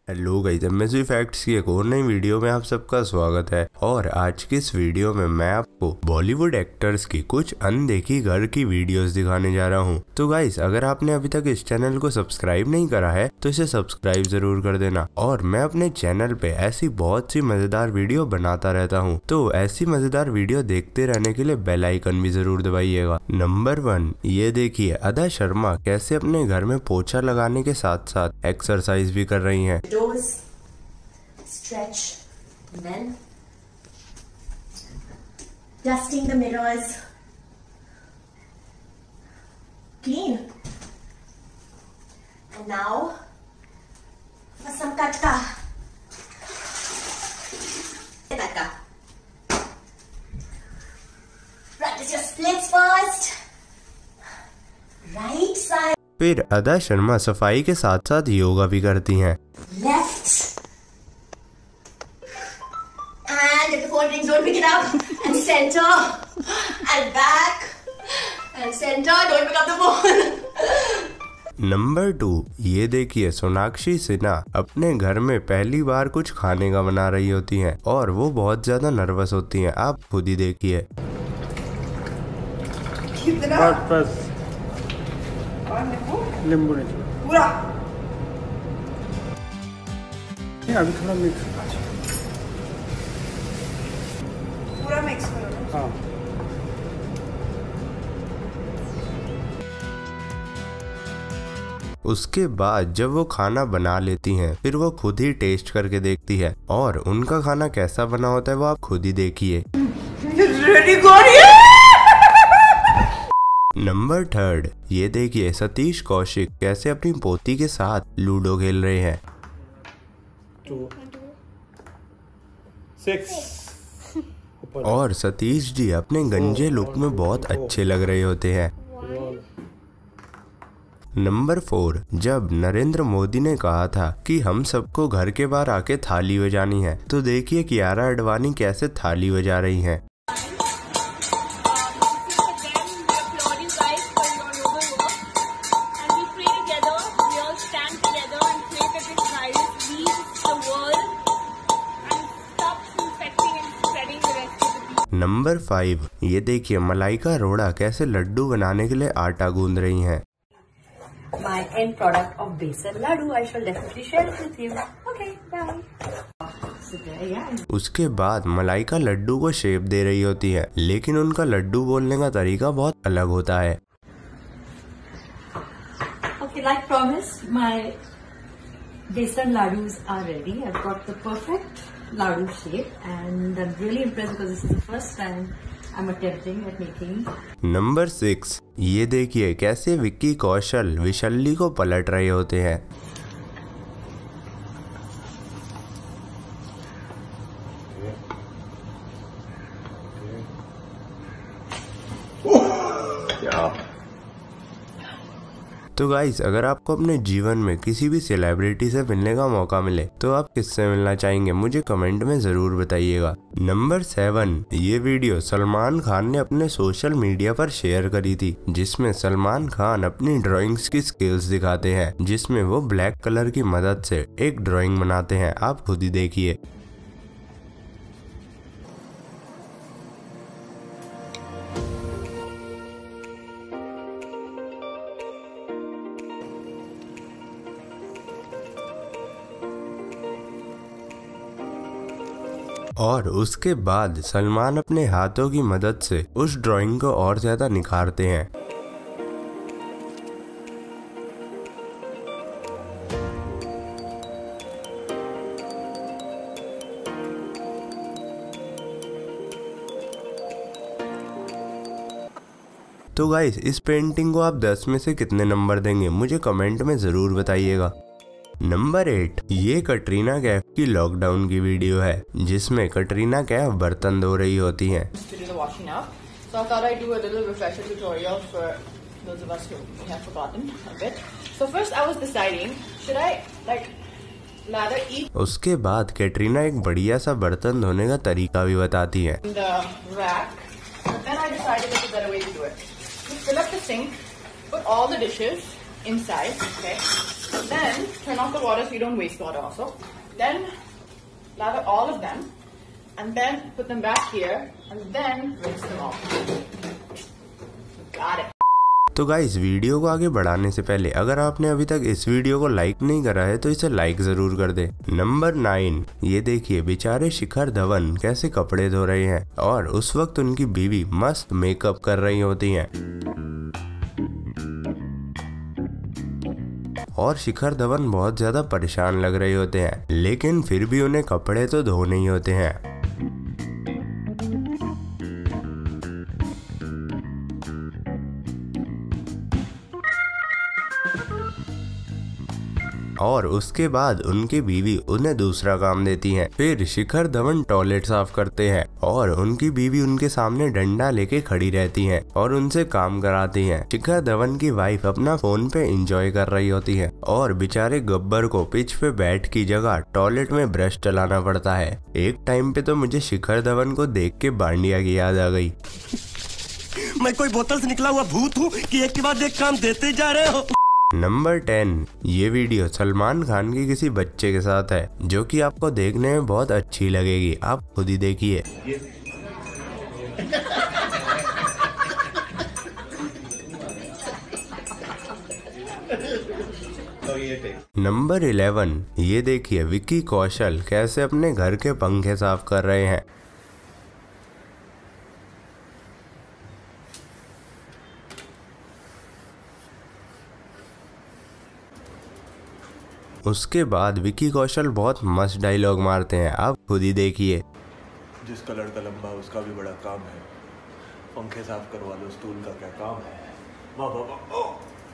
Hello guys, MSV facts की एक और नई वीडियो में आप सबका स्वागत है। और आज की इस वीडियो में मैं आपको बॉलीवुड एक्टर्स की कुछ अनदेखी घर की वीडियोस दिखाने जा रहा हूं। तो गाइस, अगर आपने अभी तक इस चैनल को सब्सक्राइब नहीं करा है तो इसे सब्सक्राइब जरूर कर देना। और मैं अपने चैनल पे ऐसी बहुत सी मजेदार वीडियो बनाता रहता हूँ, तो ऐसी मजेदार वीडियो देखते रहने के लिए बेल आइकन भी जरूर दबाइएगा। नंबर 1, ये देखिए अदा शर्मा कैसे अपने घर में पोछा लगाने के साथ साथ एक्सरसाइज भी कर रही हैं। Doors, stretch, then dusting the mirrors, clean. And now for some katka. Katka. Practice your splits first. Right side. फिर अदा शर्मा सफाई के साथ साथ योगा भी करती हैं। Left. And if the phone rings, don't pick it up. And center. And back. And center. Don't pick up the phone. Number 2, ये देखिए सोनाक्षी सिन्हा अपने घर में पहली बार कुछ खाने का बना रही होती हैं और वो बहुत ज्यादा नर्वस होती हैं। आप खुद ही देखिए। नींबू पूरा अभी थोड़ा मिक्स पूरा मिक्स करो। हाँ। उसके बाद जब वो खाना बना लेती हैं फिर वो खुद ही टेस्ट करके देखती है और उनका खाना कैसा बना होता है वो आप खुद ही देखिए। नंबर 3, ये देखिए सतीश कौशिक कैसे अपनी पोती के साथ लूडो खेल रहे हैं। 2 6 और सतीश जी अपने गंजे लुक में बहुत अच्छे लग रहे होते हैं। नंबर 4, जब नरेंद्र मोदी ने कहा था कि हम सबको घर के बाहर आके थाली बजानी है, तो देखिए कियारा आडवाणी कैसे थाली बजा रही हैं। नंबर 5, ये देखिए मलाइका अरोड़ा कैसे लड्डू बनाने के लिए आटा गूंद रही हैं। My end product of besan laddu, I shall definitely share it with you. Okay, bye. So there, yeah. उसके बाद मलाइका लड्डू को शेप दे रही होती है, लेकिन उनका लड्डू बोलने का तरीका बहुत अलग होता है। Okay, like promised, my besan laddus are ready. I've got the perfect laddu shape and I'm really impressed because this is the first time I'm attempting at making. Number 6, ये देखिए कैसे विक्की कौशल विशल्ली को पलट रहे होते हैं। तो गाइस, अगर आपको अपने जीवन में किसी भी सेलिब्रिटी से मिलने का मौका मिले तो आप किससे मिलना चाहेंगे, मुझे कमेंट में जरूर बताइएगा। नंबर 7, ये वीडियो सलमान खान ने अपने सोशल मीडिया पर शेयर करी थी, जिसमें सलमान खान अपनी ड्राइंग्स की स्किल्स दिखाते हैं, जिसमें वो ब्लैक कलर की मदद से एक ड्राइंग बनाते हैं। आप खुद ही देखिए। और उसके बाद सलमान अपने हाथों की मदद से उस ड्राइंग को और ज्यादा निखारते हैं। तो गाइस, इस पेंटिंग को आप 10 में से कितने नंबर देंगे, मुझे कमेंट में जरूर बताइएगा। नंबर 8, ये कटरीना कैफ की लॉकडाउन की वीडियो है, जिसमें कटरीना कैफ बर्तन धो रही होती हैं। उसके बाद कैटरीना एक बढ़िया सा बर्तन धोने का तरीका भी बताती है। Then I decided there's a better way to do it. Just fill up the sink, put all the dishes, inside. Okay. Then turn off the water so you don't waste water also. Then lather all of them, and then put them back here, and then rinse them off. Got it. तो guys video को आगे बढ़ाने से पहले अगर आपने अभी तक इस वीडियो को लाइक नहीं करा है तो इसे लाइक जरूर कर दे। नंबर 9, ये देखिए बेचारे शिखर धवन कैसे कपड़े धो रहे हैं और उस वक्त उनकी बीवी मस्त मेकअप कर रही होती हैं। और शिखर धवन बहुत ज्यादा परेशान लग रहे होते हैं, लेकिन फिर भी उन्हें कपड़े तो धोने ही होते हैं। और उसके बाद उनकी बीवी उन्हें दूसरा काम देती है। फिर शिखर धवन टॉयलेट साफ करते हैं और उनकी बीवी उनके सामने डंडा लेके खड़ी रहती है और उनसे काम कराती है। शिखर धवन की वाइफ अपना फोन पे एंजॉय कर रही होती है और बेचारे गब्बर को पिच पे बैठ की जगह टॉयलेट में ब्रश चलाना पड़ता है। एक टाइम पे तो मुझे शिखर धवन को देख के बांडिया की याद आ गई। मैं कोई बोतल से निकला हुआ भूत हूँ कि एक के बाद एक काम देते जा रहे हो। नंबर 10, ये वीडियो सलमान खान के किसी बच्चे के साथ है जो कि आपको देखने में बहुत अच्छी लगेगी, आप खुद ही देखिए। नंबर 11, ये देखिए विक्की कौशल कैसे अपने घर के पंखे साफ कर रहे हैं। उसके बाद विक्की कौशल बहुत मस्त डायलॉग मारते हैं, आप खुद ही देखिए। जिसका लड़का लंबा उसका भी बड़ा काम है, पंखे साफ करवा लो, स्टूल का क्या काम है। वाह वाह वाह।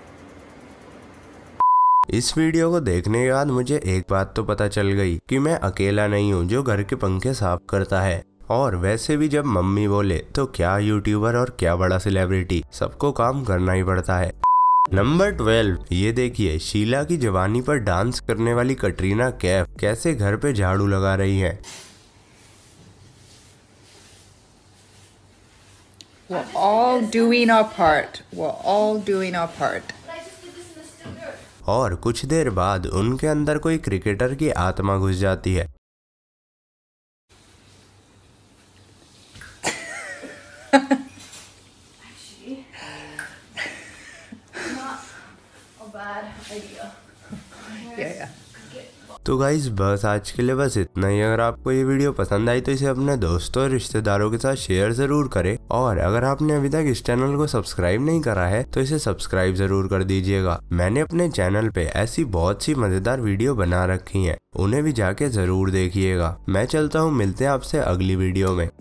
इस वीडियो को देखने के बाद मुझे एक बात तो पता चल गई कि मैं अकेला नहीं हूँ जो घर के पंखे साफ करता है। और वैसे भी जब मम्मी बोले तो क्या यूट्यूबर और क्या बड़ा सेलिब्रिटी, सबको काम करना ही पड़ता है। नंबर 12, ये देखिए शीला की जवानी पर डांस करने वाली कटरीना कैफ कैसे घर पे झाड़ू लगा रही है। We're all doing our part. We're all doing our part. और कुछ देर बाद उनके अंदर कोई क्रिकेटर की आत्मा घुस जाती है। तो गाइस बस आज के लिए बस इतना ही। अगर आपको ये वीडियो पसंद आई तो इसे अपने दोस्तों और रिश्तेदारों के साथ शेयर जरूर करें। और अगर आपने अभी तक इस चैनल को सब्सक्राइब नहीं करा है तो इसे सब्सक्राइब जरूर कर दीजिएगा। मैंने अपने चैनल पे ऐसी बहुत सी मजेदार वीडियो बना रखी हैं, उन्हें भी जाके जरूर देखिएगा। मैं चलता हूँ, मिलते हैं आपसे अगली वीडियो में।